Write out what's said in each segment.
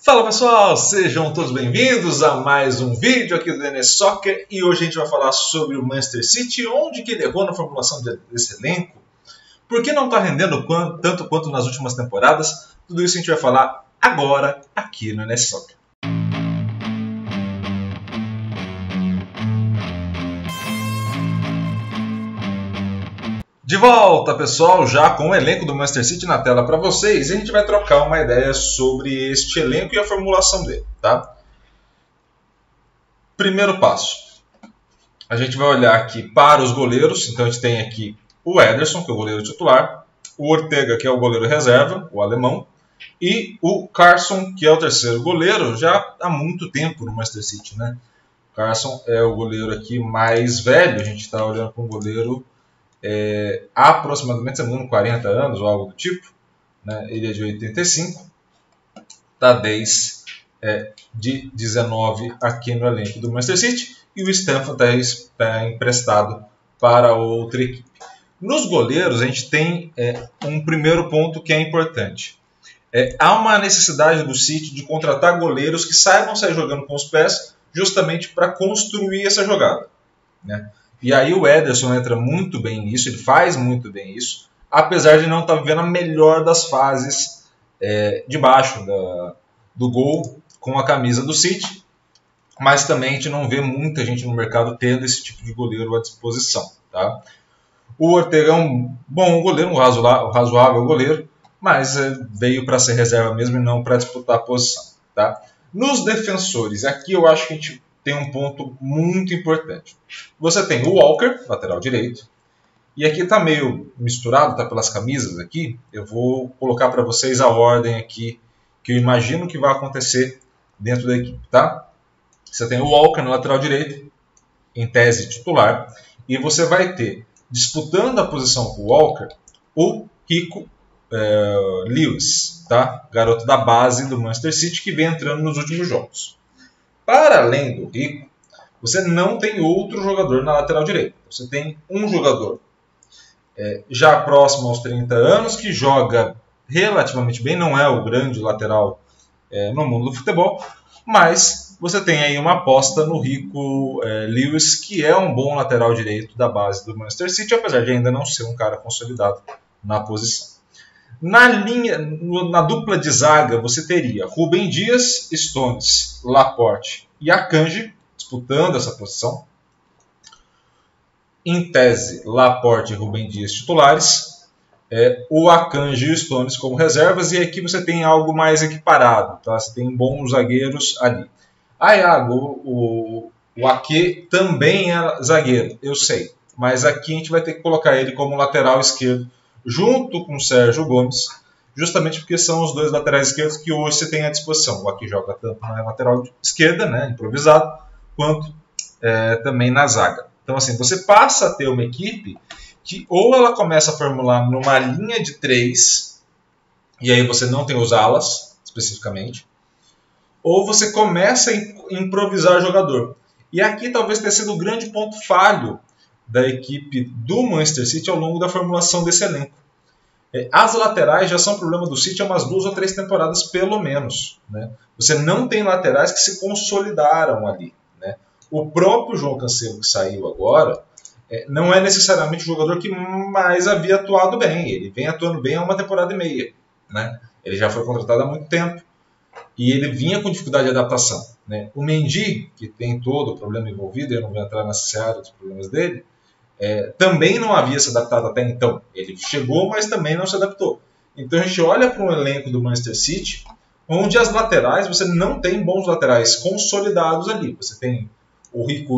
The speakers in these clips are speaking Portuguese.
Fala pessoal, sejam todos bem-vindos a mais um vídeo aqui do DN Soccer e hoje a gente vai falar sobre o Manchester City, onde que ele errou na formulação desse elenco, por que não está rendendo tanto quanto nas últimas temporadas, tudo isso a gente vai falar agora aqui no DN Soccer. De volta, pessoal, já com o elenco do Manchester City na tela para vocês, e a gente vai trocar uma ideia sobre este elenco e a formulação dele, tá? Primeiro passo, a gente vai olhar aqui para os goleiros, então a gente tem aqui o Ederson, que é o goleiro titular, o Ortega, que é o goleiro reserva, o alemão, e o Carson, que é o terceiro goleiro, já há muito tempo no Manchester City, né? O Carson é o goleiro aqui mais velho, a gente está olhando para um goleiro aproximadamente, se não me engano, 40 anos ou algo do tipo, né? Ele é de 85, está desde de 19 aqui no elenco do Manchester City, e o Stamford está emprestado para outra equipe. Nos goleiros a gente tem um primeiro ponto que é importante. Há uma necessidade do City de contratar goleiros que saibam sair jogando com os pés, justamente para construir essa jogada, né? E aí o Ederson entra muito bem nisso, ele faz muito bem isso, apesar de não estar vivendo a melhor das fases de baixo do gol com a camisa do City, mas também a gente não vê muita gente no mercado tendo esse tipo de goleiro à disposição, tá? O Ortega é um bom goleiro, um razoável goleiro, mas veio para ser reserva mesmo e não para disputar a posição, tá? Nos defensores, aqui eu acho que a gente tem um ponto muito importante. Você tem o Walker, lateral direito, e aqui está meio misturado, está pelas camisas aqui. Eu vou colocar para vocês a ordem aqui que eu imagino que vai acontecer dentro da equipe, tá? Você tem o Walker no lateral direito, em tese titular, e você vai ter, disputando a posição com o Walker, o Rico Lewis, tá? Garoto da base do Manchester City que vem entrando nos últimos jogos. Para além do Rico, você não tem outro jogador na lateral direita. Você tem um jogador já próximo aos 30 anos, que joga relativamente bem, não é o grande lateral no mundo do futebol, mas você tem aí uma aposta no Rico Lewis, que é um bom lateral direito da base do Manchester City, apesar de ainda não ser um cara consolidado na posição. Na dupla de zaga, você teria Rúben Dias, Stones, Laporte e Akanji disputando essa posição. Em tese, Laporte e Rúben Dias titulares, o Akanji e o Stones como reservas, e aqui você tem algo mais equiparado, tá? Você tem bons zagueiros ali. Iago, o Ake também é zagueiro, eu sei, mas aqui a gente vai ter que colocar ele como lateral esquerdo, junto com o Sérgio Gomes, justamente porque são os dois laterais esquerdos que hoje você tem à disposição. O Ake joga tanto na lateral esquerda, né, improvisado, quanto também na zaga. Então, assim, você passa a ter uma equipe que ou ela começa a formular numa linha de 3, e aí você não tem os alas, especificamente, ou você começa a improvisar jogador. E aqui talvez tenha sido o grande ponto falho da equipe do Manchester City ao longo da formulação desse elenco. As laterais já são problema do City há umas 2 ou 3 temporadas pelo menos, né? Você não tem laterais que se consolidaram ali, né? O próprio João Cancelo, que saiu agora, não é necessariamente o jogador que mais havia atuado bem. Ele vem atuando bem há uma temporada e meia, né? Ele já foi contratado há muito tempo e ele vinha com dificuldade de adaptação, né? O Mendy, que tem todo o problema envolvido, eu não vou entrar nessa seara dos problemas dele, também não havia se adaptado até então. Ele chegou, mas também não se adaptou. Então a gente olha para um elenco do Manchester City, onde as laterais, você não tem bons laterais consolidados ali. Você tem o Rico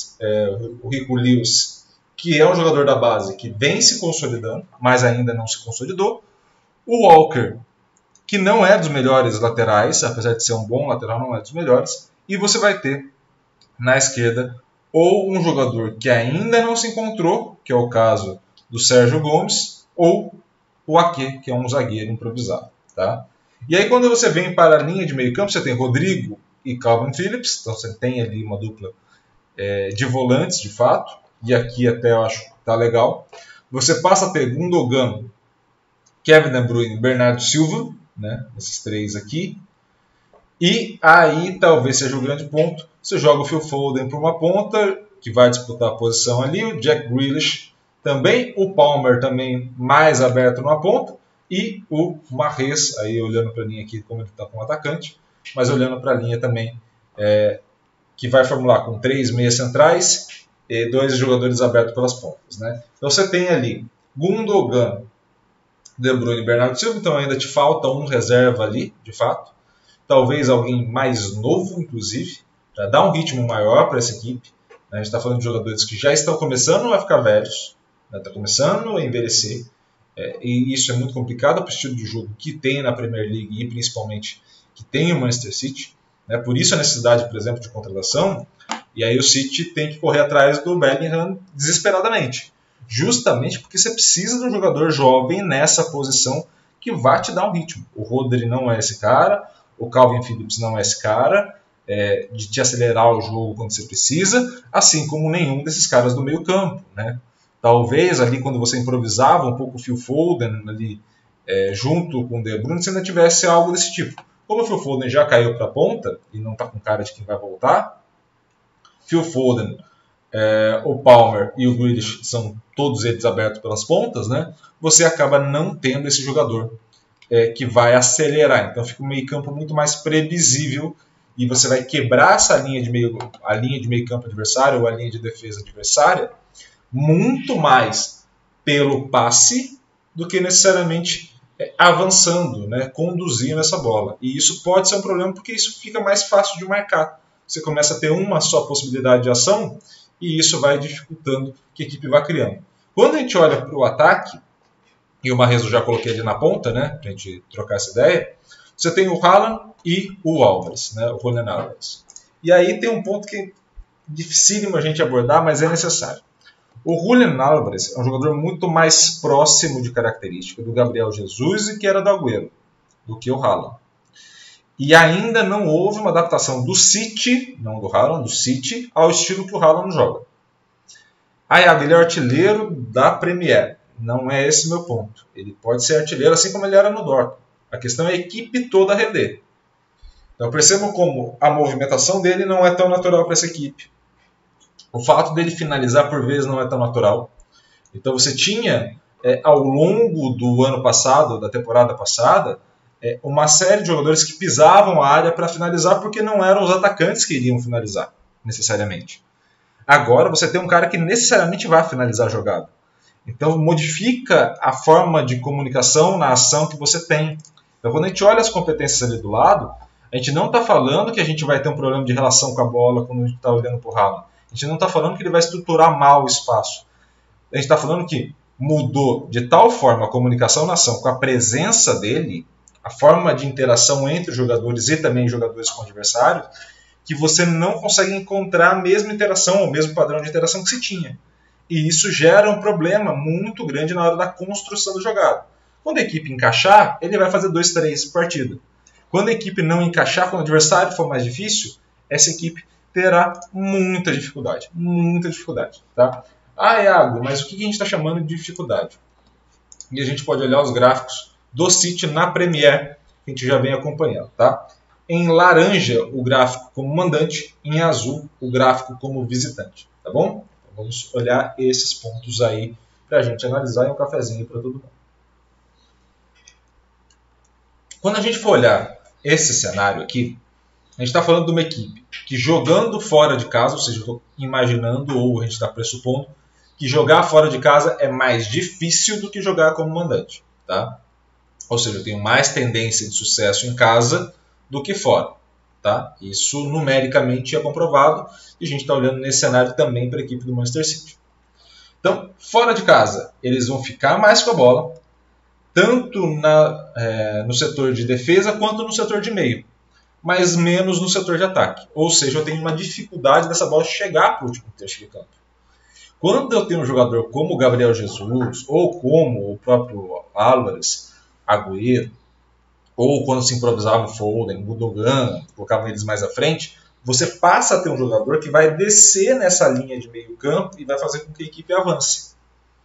Lewis, que é um jogador da base que vem se consolidando, mas ainda não se consolidou. O Walker, que não é dos melhores laterais, apesar de ser um bom lateral, não é dos melhores. E você vai ter na esquerda ou um jogador que ainda não se encontrou, que é o caso do Sérgio Gomes, ou o Ake, que é um zagueiro improvisado, tá? E aí quando você vem para a linha de meio campo, você tem Rodrigo e Calvin Phillips, então você tem ali uma dupla de volantes, de fato, e aqui até eu acho que está legal. Você passa a ter Gundogan, Kevin De Bruyne e Bernardo Silva, né? Esses três aqui. E aí talvez seja o grande ponto. Você joga o Phil Foden para uma ponta, que vai disputar a posição ali, o Jack Grealish também, o Palmer também mais aberto numa ponta, e o Mahrez, aí olhando para a linha aqui como ele está como atacante, mas olhando para a linha também, que vai formular com 3 meias centrais e 2 jogadores abertos pelas pontas. Né? Então você tem ali Gundogan, De Bruyne e Bernardo Silva, então ainda te falta um reserva ali, de fato. Talvez alguém mais novo, inclusive, para dar um ritmo maior para essa equipe. A gente está falando de jogadores que já estão começando a ficar velhos, está começando a envelhecer, e isso é muito complicado para o estilo de jogo que tem na Premier League e principalmente que tem o Manchester City. Né? Por isso a necessidade, por exemplo, de contratação, e aí o City tem que correr atrás do Bellingham desesperadamente. Justamente porque você precisa de um jogador jovem nessa posição que vai te dar um ritmo. O Rodri não é esse cara, o Calvin Phillips não é esse cara, de te acelerar o jogo quando você precisa, assim como nenhum desses caras do meio campo. Né? Talvez ali quando você improvisava um pouco o Phil Foden ali, junto com o De Bruyne, você ainda tivesse algo desse tipo. Como o Phil Foden já caiu para a ponta e não está com cara de quem vai voltar, Phil Foden, o Palmer e o Grealish são todos eles abertos pelas pontas, né? Você acaba não tendo esse jogador que vai acelerar. Então fica um meio campo muito mais previsível e você vai quebrar essa linha de meio campo adversário ou a linha de defesa adversária muito mais pelo passe do que necessariamente avançando, né, conduzindo essa bola. E isso pode ser um problema porque isso fica mais fácil de marcar. Você começa a ter uma só possibilidade de ação e isso vai dificultando que a equipe vá criando. Quando a gente olha para o ataque, e o Mahrez eu já coloquei ali na ponta, né, para a gente trocar essa ideia, você tem o Haaland e o Álvares, né, o Julian Álvares. E aí tem um ponto que é dificílimo a gente abordar, mas é necessário. O Julian Álvares é um jogador muito mais próximo de característica do Gabriel Jesus e que era do Agüero, do que o Haaland. E ainda não houve uma adaptação do City, não do Haaland, do City, ao estilo que o Haaland joga. Iago, ele é artilheiro da Premier. Não é esse meu ponto. Ele pode ser artilheiro assim como ele era no Dortmund. A questão é a equipe toda render. Então percebam como a movimentação dele não é tão natural para essa equipe. O fato dele finalizar por vezes não é tão natural. Então você tinha, ao longo do ano passado, da temporada passada, uma série de jogadores que pisavam a área para finalizar porque não eram os atacantes que iriam finalizar, necessariamente. Agora você tem um cara que necessariamente vai finalizar a jogada. Então modifica a forma de comunicação na ação que você tem. Então quando a gente olha as competências ali do lado, a gente não está falando que a gente vai ter um problema de relação com a bola quando a gente está olhando para o Haaland. A gente não está falando que ele vai estruturar mal o espaço. A gente está falando que mudou de tal forma a comunicação na ação com a presença dele, a forma de interação entre os jogadores e também jogadores com adversários, que você não consegue encontrar a mesma interação, o mesmo padrão de interação que se tinha. E isso gera um problema muito grande na hora da construção da jogada. Quando a equipe encaixar, ele vai fazer 2-3 por partida. Quando a equipe não encaixar, quando o adversário for mais difícil, essa equipe terá muita dificuldade. Muita dificuldade. Tá? Iago, mas o que a gente está chamando de dificuldade? E a gente pode olhar os gráficos do City na Premier, que a gente já vem acompanhando. Tá? Em laranja, o gráfico como mandante, em azul, o gráfico como visitante. Tá bom? Então, vamos olhar esses pontos aí para a gente analisar e um cafezinho para todo mundo. Quando a gente for olhar esse cenário aqui, a gente está falando de uma equipe que jogando fora de casa, ou seja, imaginando ou a gente está pressupondo que jogar fora de casa é mais difícil do que jogar como mandante. Tá? Ou seja, eu tenho mais tendência de sucesso em casa do que fora. Tá? Isso numericamente é comprovado e a gente está olhando nesse cenário também para a equipe do Manchester City. Então, fora de casa, eles vão ficar mais com a bola, tanto no setor de defesa quanto no setor de meio, mas menos no setor de ataque. Ou seja, eu tenho uma dificuldade dessa bola chegar para o último terço de campo. Quando eu tenho um jogador como o Gabriel Jesus, ou como o próprio Álvares, Agüero, ou quando se improvisava o Foden, Gundogan, colocavam eles mais à frente, você passa a ter um jogador que vai descer nessa linha de meio campo e vai fazer com que a equipe avance.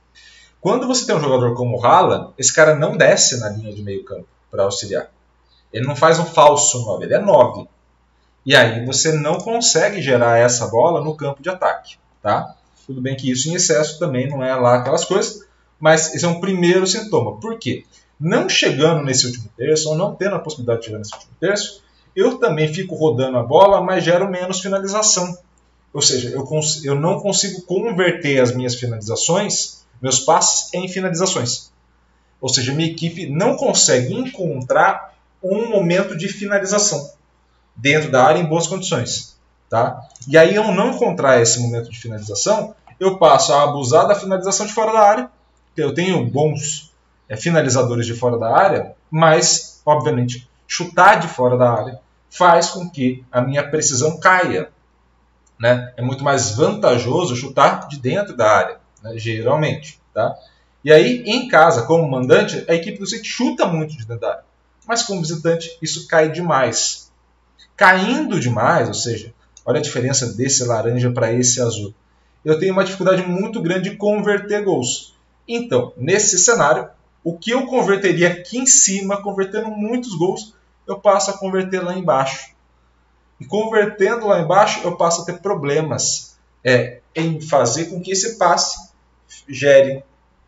Quando você tem um jogador como o Haaland, esse cara não desce na linha de meio campo para auxiliar. Ele não faz um falso 9, ele é 9. E aí você não consegue gerar essa bola no campo de ataque. Tá? Tudo bem que isso em excesso também não é lá aquelas coisas, mas esse é um primeiro sintoma. Por quê? Não chegando nesse último terço, ou não tendo a possibilidade de chegar nesse último terço, eu também fico rodando a bola, mas gero menos finalização. Ou seja, eu não consigo converter as minhas finalizações, meus passes, em finalizações. Ou seja, minha equipe não consegue encontrar um momento de finalização dentro da área em boas condições. Tá? E aí, ao não encontrar esse momento de finalização, eu passo a abusar da finalização de fora da área. Eu tenho bons finalizadores de fora da área, mas, obviamente, chutar de fora da área faz com que a minha precisão caia. Né? É muito mais vantajoso chutar de dentro da área, né? Geralmente. Tá? E aí, em casa, como mandante, a equipe do City chuta muito de dentro da área. Mas como visitante, isso cai demais. Caindo demais, ou seja, olha a diferença desse laranja para esse azul. Eu tenho uma dificuldade muito grande de converter gols. Então, nesse cenário, o que eu converteria aqui em cima, convertendo muitos gols, eu passo a converter lá embaixo. E convertendo lá embaixo, eu passo a ter problemas em fazer com que esse passe gere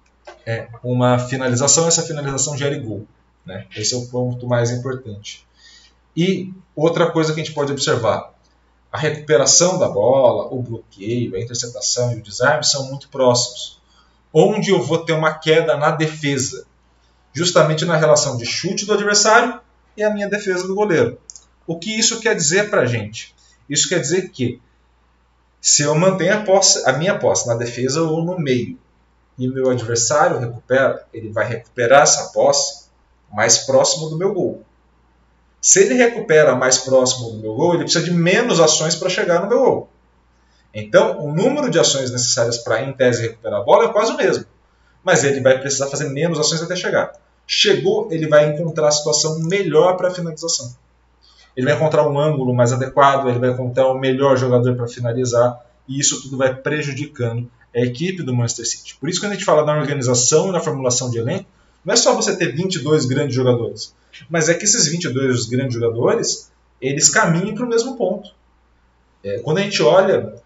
uma finalização, e essa finalização gere gol. Né? Esse é o ponto mais importante. E outra coisa que a gente pode observar, a recuperação da bola, o bloqueio, a interceptação e o desarme são muito próximos. Onde eu vou ter uma queda na defesa? Justamente na relação de chute do adversário e a minha defesa do goleiro. O que isso quer dizer para a gente? Isso quer dizer que se eu mantenho a minha posse na defesa ou no meio e meu adversário recupera, ele vai recuperar essa posse mais próximo do meu gol. Se ele recupera mais próximo do meu gol, ele precisa de menos ações para chegar no meu gol. Então, o número de ações necessárias para, em tese, recuperar a bola é quase o mesmo. Mas ele vai precisar fazer menos ações até chegar. Chegou, ele vai encontrar a situação melhor para a finalização. Ele vai encontrar um ângulo mais adequado, ele vai encontrar o melhor jogador para finalizar, e isso tudo vai prejudicando a equipe do Manchester City. Por isso, quando a gente fala na organização e na formulação de elenco, não é só você ter 22 grandes jogadores, mas é que esses 22 grandes jogadores, eles caminham para o mesmo ponto. Quando a gente olha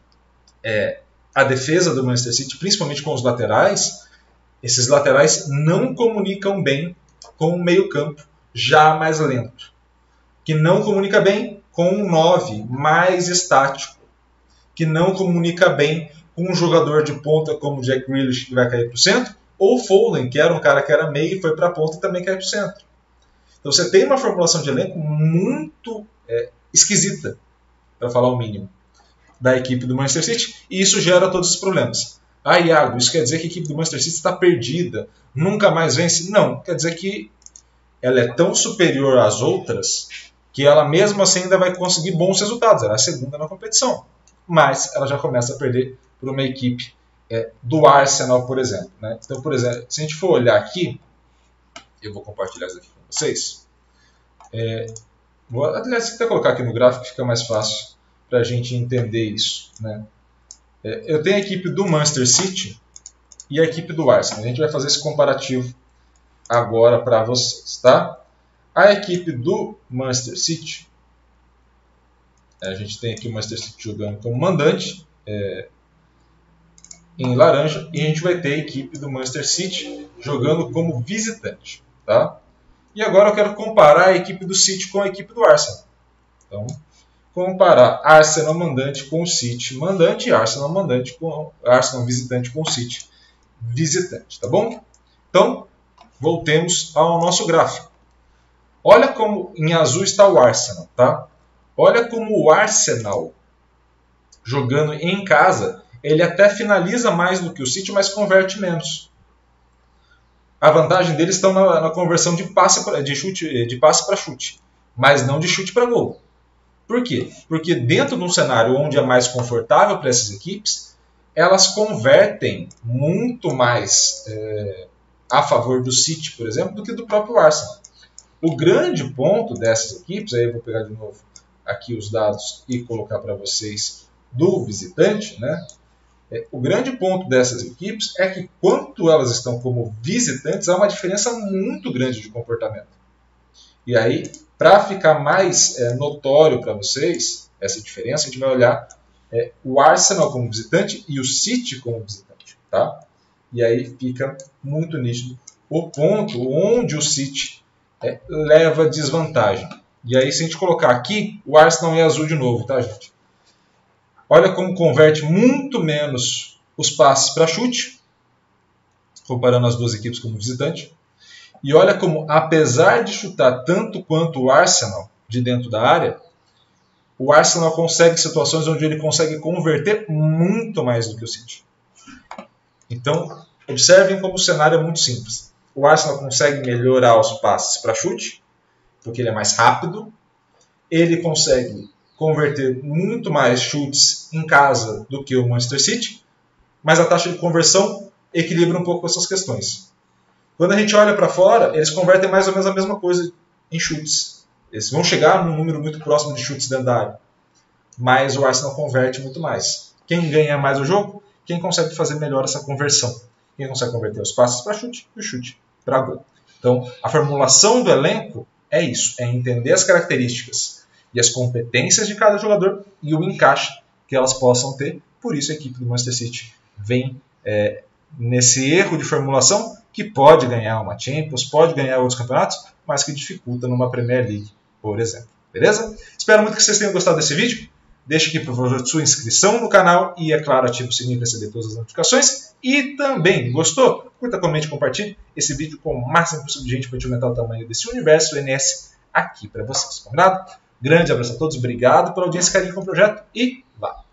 a defesa do Manchester City, principalmente com os laterais, esses laterais não comunicam bem com o meio-campo já mais lento, que não comunica bem com um 9 mais estático, que não comunica bem com um jogador de ponta como o Jack Grealish, que vai cair para o centro, ou o Foden, que era um cara que era meio e foi para a ponta e também caiu para o centro. Então você tem uma formulação de elenco muito esquisita, para falar o mínimo, da equipe do Manchester City, e isso gera todos os problemas. Ah, Iago, isso quer dizer que a equipe do Manchester City está perdida, nunca mais vence? Não, quer dizer que ela é tão superior às outras que ela mesmo assim ainda vai conseguir bons resultados. Ela é a segunda na competição, mas ela já começa a perder para uma equipe do Arsenal, por exemplo. Né? Então, por exemplo, se a gente for olhar aqui, eu vou compartilhar isso aqui com vocês. Vou até colocar aqui no gráfico que fica mais fácil para a gente entender isso. Né? Eu tenho a equipe do Manchester City e a equipe do Arsenal. A gente vai fazer esse comparativo agora para vocês. Tá? A equipe do Manchester City, a gente tem aqui o Manchester City jogando como mandante, em laranja, e a gente vai ter a equipe do Manchester City jogando como visitante. Tá? E agora eu quero comparar a equipe do City com a equipe do Arsenal. Então, comparar Arsenal mandante com o City mandante e Arsenal mandante com Arsenal visitante com o City visitante, tá bom? Então, voltemos ao nosso gráfico. Olha como em azul está o Arsenal, tá? Olha como o Arsenal jogando em casa, ele até finaliza mais do que o City, mas converte menos. A vantagem deles está na conversão de passe para chute, mas não de chute para gol. Por quê? Porque dentro de um cenário onde é mais confortável para essas equipes, elas convertem muito mais a favor do City, por exemplo, do que do próprio Arsenal. O grande ponto dessas equipes, aí eu vou pegar de novo aqui os dados e colocar para vocês do visitante, né? O grande ponto dessas equipes é que, quando elas estão como visitantes, há uma diferença muito grande de comportamento. E aí, para ficar mais notório para vocês essa diferença, a gente vai olhar o Arsenal como visitante e o City como visitante. Tá? E aí fica muito nítido o ponto onde o City leva desvantagem. E aí, se a gente colocar aqui, o Arsenal é azul de novo, tá, gente? Olha como converte muito menos os passes para chute, comparando as duas equipes como visitante. E olha como, apesar de chutar tanto quanto o Arsenal de dentro da área, o Arsenal consegue situações onde ele consegue converter muito mais do que o City. Então, observem como o cenário é muito simples. O Arsenal consegue melhorar os passes para chute, porque ele é mais rápido. Ele consegue converter muito mais chutes em casa do que o Manchester City, mas a taxa de conversão equilibra um pouco essas questões. Quando a gente olha para fora, eles convertem mais ou menos a mesma coisa em chutes. Eles vão chegar num número muito próximo de chutes dentro da área, mas o Arsenal converte muito mais. Quem ganha mais o jogo? Quem consegue fazer melhor essa conversão. Quem consegue converter os passes para chute e o chute para gol. Então, a formulação do elenco é isso, é entender as características e as competências de cada jogador e o encaixe que elas possam ter. Por isso a equipe do Manchester City vem nesse erro de formulação que pode ganhar uma Champions, pode ganhar outros campeonatos, mas que dificulta numa Premier League, por exemplo. Beleza? Espero muito que vocês tenham gostado desse vídeo. Deixe aqui, por favor, sua inscrição no canal e, é claro, ative o sininho para receber todas as notificações. E também, gostou? Curta, comente e compartilhe esse vídeo com o máximo possível de gente para a gente aumentar o tamanho desse universo NS aqui para vocês. Combinado? Grande abraço a todos, obrigado pela audiência e carinho com o projeto e vá!